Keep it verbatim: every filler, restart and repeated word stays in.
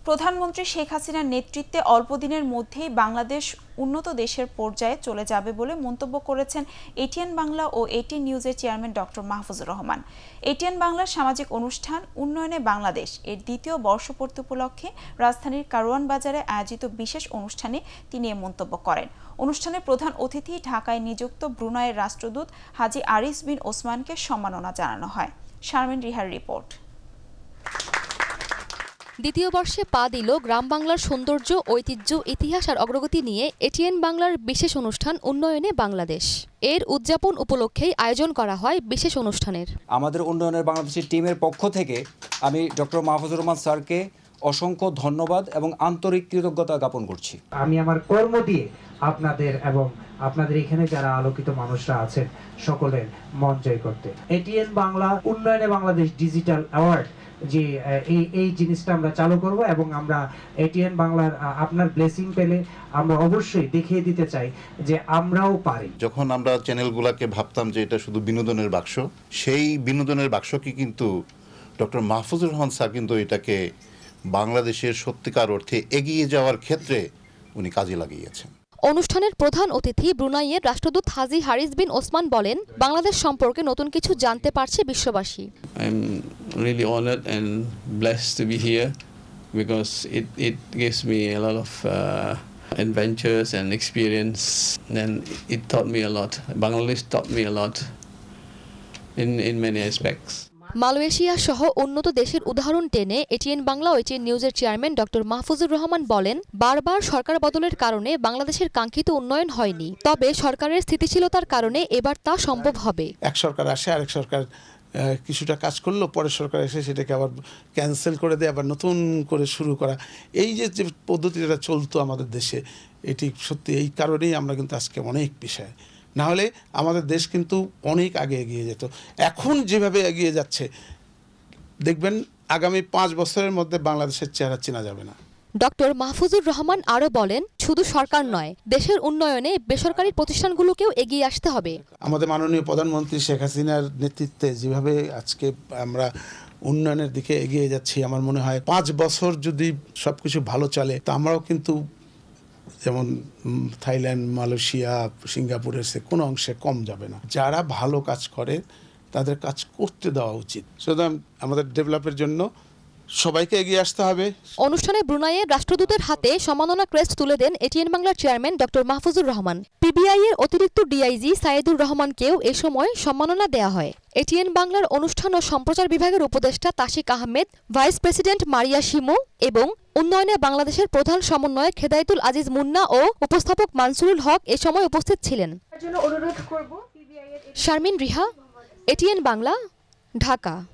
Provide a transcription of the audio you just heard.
প্রধানমন্ত্রী শেখ হাসিনার নেতৃত্বে অল্প দিনের মধ্যেই বাংলাদেশ উন্নত দেশের পর্যায়ে চলে যাবে বলে মন্তব্য করেছেন এটিএন বাংলা ও এটিএন নিউজের chairman doctor Mahfuzur Rahman. ATN বাংলার সামাজিক অনুষ্ঠান উন্নয়নে বাংলাদেশ এর দ্বিতীয় বর্ষপূর্তি উপলক্ষে রাজধানীর কারওয়ান বাজারে আয়োজিত বিশেষ অনুষ্ঠানে তিনি এ মন্তব্য করেন। অনুষ্ঠানে প্রধান অতিথি ঢাকায় নিযুক্ত ব্রুনাইয়ের রাষ্ট্রদূত হাজি আরিস বিন ওসমানকে সম্মাননা জানানো হয়। শারমিন রিহার রিপোর্ট। দ্বিতীয় বর্ষে পা দিল গ্রাম বাংলার সৌন্দর্য, ঐতিহ্য, ইতিহাস আর অগ্রগতি নিয়ে এটিএন বাংলার বিশেষ অনুষ্ঠান উন্নয়নে বাংলাদেশ। এর উদযাপন উপলক্ষেই আয়োজন করা হয় বিশেষ অনুষ্ঠানের। আমাদের উন্নয়নের বাংলাদেশের টিমের পক্ষ থেকে আমি ডক্টর মাহফুজুর রহমান স্যারকে অসংখ্য ধন্যবাদ এবং আন্তরিক কৃতজ্ঞতা জ্ঞাপন করছি। আমি আমার কর্ম দিয়ে আপনাদের এবং আপনাদের এখানে যারা আলোকিত মানুষরা আছেন সকলের মন জয় করতে এটিএন বাংলা উন্নয়নে বাংলাদেশ ডিজিটাল অ্যাওয়ার্ড যে এই এই জিনিসটা আমরা চালু করব এবং আমরা এটিএন বাংলার আপনার ব্লেসিং পেলে আমরা অবশ্যই দেখিয়ে দিতে চাই যে আমরাও পারি। যখন আমরা চ্যানেলগুলোকে ভাবতাম যে এটা শুধু বিনোদনের বাক্স, সেই বিনোদনের বাক্সকে কিন্তু ডক্টর মাহফুজুর রহমান স্যার কিন্তু এটাকে বাংলাদেশের সত্যিকার অর্থে এগিয়ে যাওয়ার ক্ষেত্রে উনি কাজে লাগিয়েছেন। অনুষ্ঠানের প্রধান অতিথি ব্রুনাইয়ের রাষ্ট্রদূত হাজি হারিস বিন ওসমান বলেন, বাংলাদেশ সম্পর্কে নতুন কিছু জানতে পারছে বিশ্ববাসী। I'm really honored and blessed to be here because it it gives me a lot of uh, adventures and experience, and it taught me a lot. Bangladesh taught me a lot in in many aspects. Malaysia সহ উন্নত দেশের উদাহরণ টেনে ATN Bangla ও ATN নিউজের chairman doctor Mahfuzur Rahman বলেন, বারবার সরকার বদলের কারণে বাংলাদেশের কাঙ্ক্ষিত উন্নয়ন হয়নি, তবে সরকারের স্থিতিশীলতার কারণে এবার তা সম্ভব হবে। এক সরকার আসে, আরেক সরকার কিছুটা কাজ করলো, পরের সরকার এসে সেটাকে আবার ক্যান্সেল করে দেয়, আবার নতুন করে শুরু করা, এই যে যে পদ্ধতিটা চলতো আমাদের দেশে, এটি সত্যি এই কারণেই আমরা কিন্তু আজকে অনেক পিছায়। না হলে আমাদের দেশ কিন্তু অনেক আগে এগিয়ে যেত। এখন যেভাবে এগিয়ে যাচ্ছে দেখবেন আগামী পাঁচ বছরের মধ্যে বাংলাদেশের চেহারা চেনা যাবে না। ডক্টর মাহফুজুর রহমান আরও বলেন, শুধু সরকার নয়, দেশের উন্নয়নে বেসরকারি প্রতিষ্ঠানগুলোকেও এগিয়ে আসতে হবে। আমাদের মাননীয় প্রধানমন্ত্রী শেখ হাসিনার নেতৃত্বে যেভাবে আজকে আমরা উন্নয়নের দিকে এগিয়ে যাচ্ছি, আমার মনে হয় পাঁচ বছর যদি সব কিছু ভালো চলে তা আমরাও কিন্তু যেমন থাইল্যান্ড, মালয়েশিয়া, সিঙ্গাপুরের সে কোনো অংশে কম যাবে না। যারা ভালো কাজ করে তাদের কাজ করতে দেওয়া উচিত। সুতরাং আমাদের ডেভেলপের জন্য সবাইকে এগিয়ে আসতে হবে। অনুষ্ঠানে ব্রুনাইয়ের রাষ্ট্রদূতের হাতে সম্মাননা ক্রেস্ট তুলে দেন এটিএন বাংলার chairman doctor Mahfuzur Rahman. PBI এর অতিরিক্ত ডিআইজি সাইদুর রহমানকেও এ সময় সম্মাননা দেওয়া হয়। এটিএন বাংলার অনুষ্ঠান ও সম্প্রচার বিভাগের উপদেষ্টা তাশিক আহমেদ, ভাইস প্রেসিডেন্ট মারিয়া শিমু এবং উন্নয়নে বাংলাদেশের প্রধান সমন্বয়ক খেদায়েতুল আজিজ মুন্না ও উপস্থাপক মানসুরুল হক এ সময় উপস্থিত ছিলেন। শারমিন রিহা, এটিএন বাংলা, ঢাকা।